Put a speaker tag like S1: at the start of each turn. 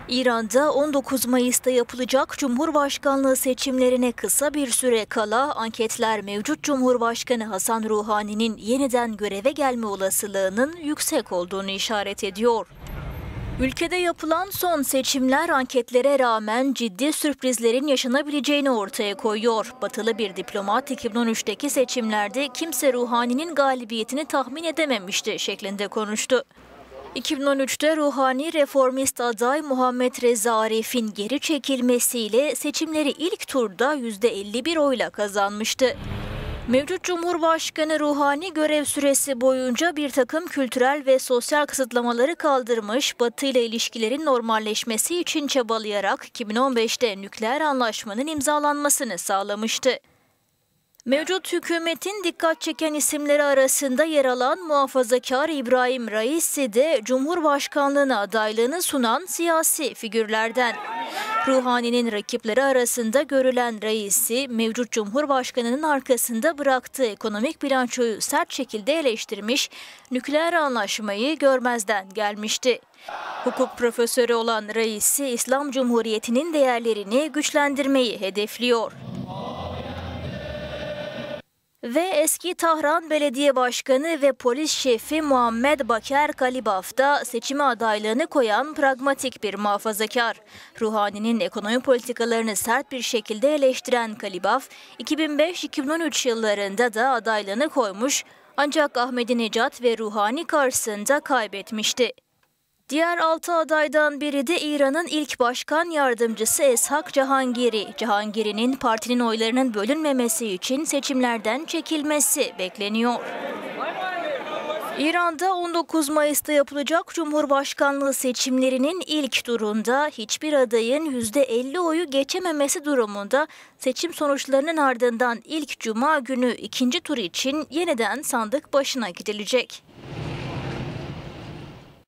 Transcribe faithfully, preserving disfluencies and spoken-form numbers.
S1: İran'da on dokuz Mayıs'ta yapılacak Cumhurbaşkanlığı seçimlerine kısa bir süre kala anketler mevcut Cumhurbaşkanı Hasan Ruhani'nin yeniden göreve gelme olasılığının yüksek olduğunu işaret ediyor. Ülkede yapılan son seçimler anketlere rağmen ciddi sürprizlerin yaşanabileceğini ortaya koyuyor. Batılı bir diplomat iki bin on üçteki seçimlerde kimse Ruhani'nin galibiyetini tahmin edememişti şeklinde konuştu. iki bin on üçte Ruhani reformist aday Muhammed Reza Arif'in geri çekilmesiyle seçimleri ilk turda yüzde elli bir oyla kazanmıştı. Mevcut Cumhurbaşkanı Ruhani görev süresi boyunca bir takım kültürel ve sosyal kısıtlamaları kaldırmış, Batı ile ilişkilerin normalleşmesi için çabalayarak iki bin on beşte nükleer anlaşmanın imzalanmasını sağlamıştı. Mevcut hükümetin dikkat çeken isimleri arasında yer alan muhafazakar İbrahim Raisi de Cumhurbaşkanlığına adaylığını sunan siyasi figürlerden. Ruhani'nin rakipleri arasında görülen Raisi, mevcut Cumhurbaşkanı'nın arkasında bıraktığı ekonomik bilançoyu sert şekilde eleştirmiş, nükleer anlaşmayı görmezden gelmişti. Hukuk profesörü olan Raisi, İslam Cumhuriyeti'nin değerlerini güçlendirmeyi hedefliyor. Ve eski Tahran Belediye Başkanı ve polis şefi Muhammed Baker Kalibaf da seçime adaylığını koyan pragmatik bir muhafazakar. Ruhani'nin ekonomi politikalarını sert bir şekilde eleştiren Kalibaf, iki bin beş iki bin on üç yıllarında da adaylığını koymuş ancak Ahmadinejad ve Ruhani karşısında kaybetmişti. Diğer altı adaydan biri de İran'ın ilk başkan yardımcısı Eshak Cahangiri. Cahangiri'nin partinin oylarının bölünmemesi için seçimlerden çekilmesi bekleniyor. İran'da on dokuz Mayıs'ta yapılacak Cumhurbaşkanlığı seçimlerinin ilk turunda hiçbir adayın yüzde elli oyu geçememesi durumunda seçim sonuçlarının ardından ilk cuma günü ikinci tur için yeniden sandık başına gidilecek.